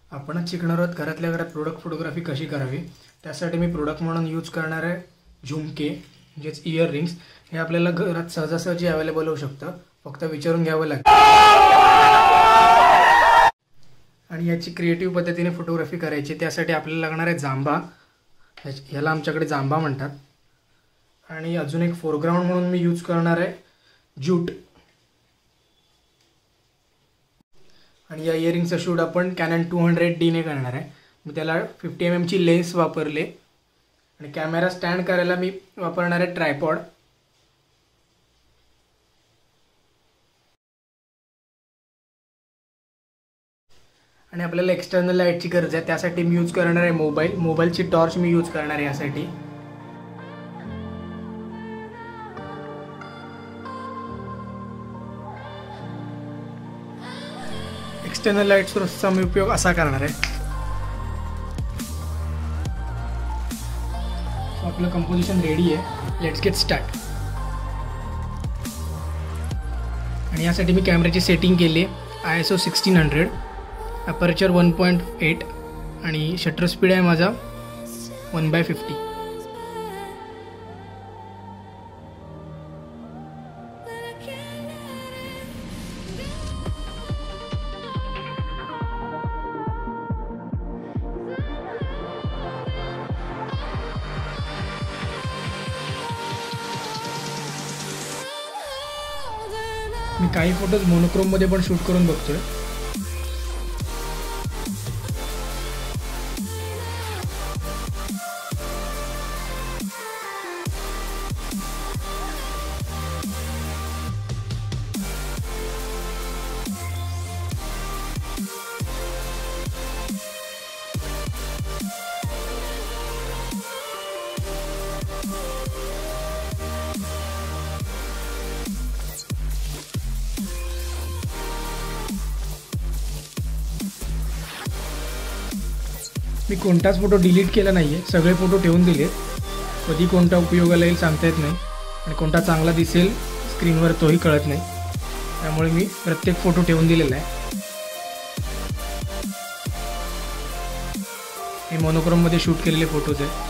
आपण शिकणार आहोत घरातल्या घरात प्रोडक्ट फोटोग्राफी कशी करावी। त्यासाठी मी प्रोडक्ट म्हणून यूज करणार आहे झुमके, म्हणजेच इयर रिंग्स। हे आपल्याला घरात सहजासहजी अवेलेबल होऊ शकतं, फक्त विचारून घ्यावं लागतं। आणि याची क्रिएटिव्ह पद्धतीने फोटोग्राफी करायची, त्यासाठी आपल्याला लागणार आहे जांभा, याला आमच्याकडे जांभा म्हणतात। आणि अजून एक फोरग्राउंड म्हणून मी यूज करणार आहे ज्यूट। आणि या इयरिंगचं शूट आपण कॅनन 200D ने करणार आहे। मी त्याला 50 mm ची लेन्स वापरले आणि कॅमेरा स्टँड करायला मी वापरणार आहे ट्रायपॉड। आणि आपल्याला एक्सटर्नल लाईटची गरज आहे, त्यासाठी मी यूज करणार आहे मोबाईलची टॉर्च मी यूज करणार आहे यासाठी। एक्सटर्नल लाईट सोर्सचा मी उपयोग असा करणार आहे। आपलं कंपोजिशन रेडी आहे, लेट्स गेट स्टार्ट। आणि यासाठी मी कॅमेऱ्याची सेटिंग केली आहे ISO 1600, अपर्चर 1.8 आणि शटर स्पीड आहे माझा 1/50। मी काही फोटोज मोनोक्रोम मध्ये पण शूट करून बघतोय। मी कोणताच फोटो डिलीट केला नाही आहे, सगळे फोटो ठेवून दिले। कधी कोणता उपयोगाला येईल सांगता येत नाही आणि कोणता चांगला दिसेल स्क्रीनवर तोही कळत नाही, त्यामुळे मी प्रत्येक फोटो ठेवून दिलेला आहे। हे मोनोक्रोममध्ये शूट केलेले फोटोज आहेत।